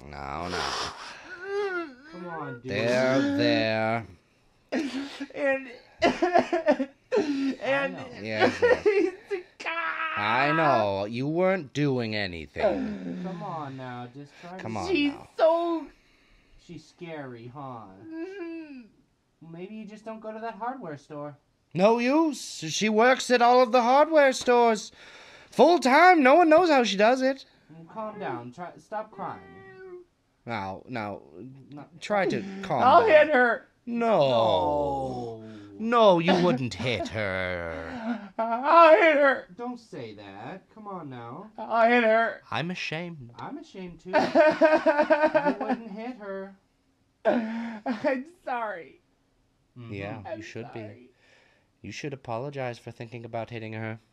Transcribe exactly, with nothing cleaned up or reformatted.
No, no. Come on, dude. There, there. And... and... Yes, yes. God. I know. You weren't doing anything. Come on now, just try Come to... on She's now. so... She's scary, huh? Mm. Well, maybe you just don't go to that hardware store. No use. She works at all of the hardware stores. Full time. No one knows how she does it. Well, calm down. Try. Stop crying. Now, now, No. try to calm I'll down. hit her. No. Oh. No, you wouldn't hit her. I'll hit her. Don't say that. Come on now. I'll hit her. I'm ashamed. I'm ashamed too. You wouldn't hit her. I'm sorry. Mhm. Yeah, I'm you should be. sorry. You should apologize for thinking about hitting her.